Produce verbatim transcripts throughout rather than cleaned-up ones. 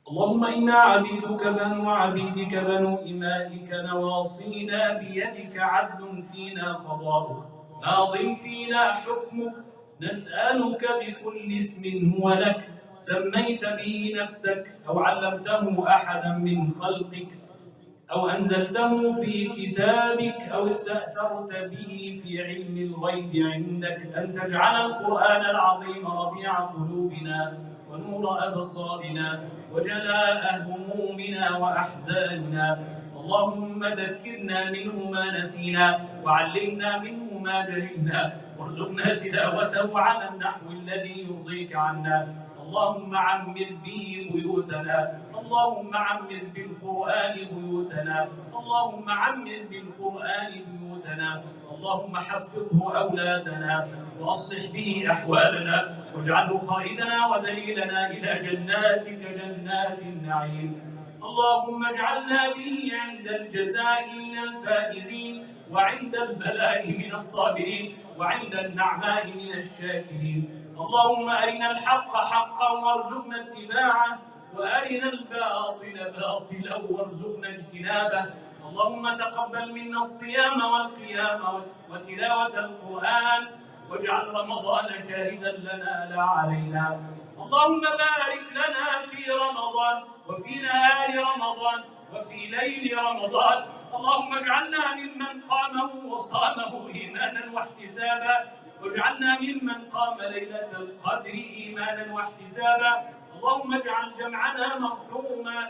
اللهم إنا عبيدك بنو عبيدك بنو إمائك نواصينا بيدك عدل فينا قضاؤك ماض فينا حكمك نسألك بكل اسم هو لك سميت به نفسك أو علمته أحدا من خلقك أو أنزلته في كتابك أو استأثرت به في علم الغيب عندك أن تجعل القرآن العظيم ربيع قلوبنا ونور أبصارنا وجلاء همومنا وأحزاننا. اللهم ذكرنا منه ما نسينا وعلمنا منه ما جهلنا وارزقنا تلاوته على النحو الذي يرضيك عنا. اللهم عمر به بيوتنا، اللهم عمر بالقرآن بيوتنا، اللهم عمر بالقرآن بيوتنا، اللهم حفظه أولادنا وأصلح به أحوالنا واجعله قائدنا ودليلنا إلى جناتك جنات النعيم. اللهم اجعلنا به عند الجزاء من الفائزين وعند البلاء من الصابرين وعند النعماء من الشاكرين. اللهم أرنا الحق حقا وارزقنا اتباعه وأرنا الباطل باطلا وارزقنا اجتنابه. اللهم تقبل منا الصيام والقيام وتلاوة القرآن واجعل رمضان شاهدا لنا لا علينا. اللهم بارك لنا في رمضان وفي نهار رمضان وفي ليل رمضان. اللهم اجعلنا ممن قامه وصامه إيمانا واحتسابا واجعلنا ممن قام ليلة القدر إيمانا واحتسابا. اللهم اجعل جمعنا مرحوما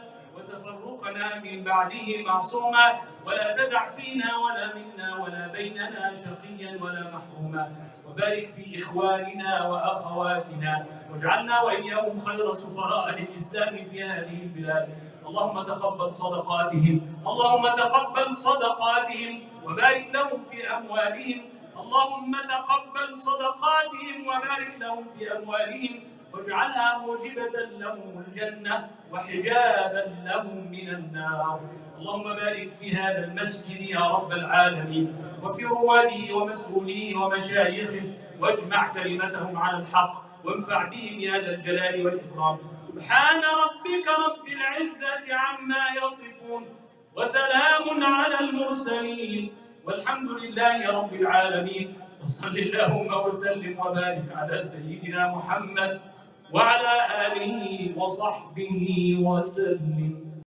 وتفرقنا من بعده معصوما ولا تدع فينا ولا منا ولا بيننا شقيا ولا محروما. وبارك في إخواننا وأخواتنا واجعلنا وإياهم خير سفراء للإسلام في هذه البلاد. اللهم تقبل صدقاتهم، اللهم تقبل صدقاتهم وبارك لهم في أموالهم. اللهم تقبل صدقاتهم وبارك لهم في أموالهم واجعلها موجبة لهم الجنة وحجابا لهم من النار. اللهم بارك في هذا المسجد يا رب العالمين وفي رواده ومسؤوليه ومشايخه واجمع كلمتهم على الحق وانفع بهم يا ذا الجلال والإكرام. سبحان ربك رب العزة عما يصفون وسلام على المرسلين والحمد لله رب العالمين. وصل اللهم وسلم وبارك على سيدنا محمد وعلى آله وصحبه وسلم.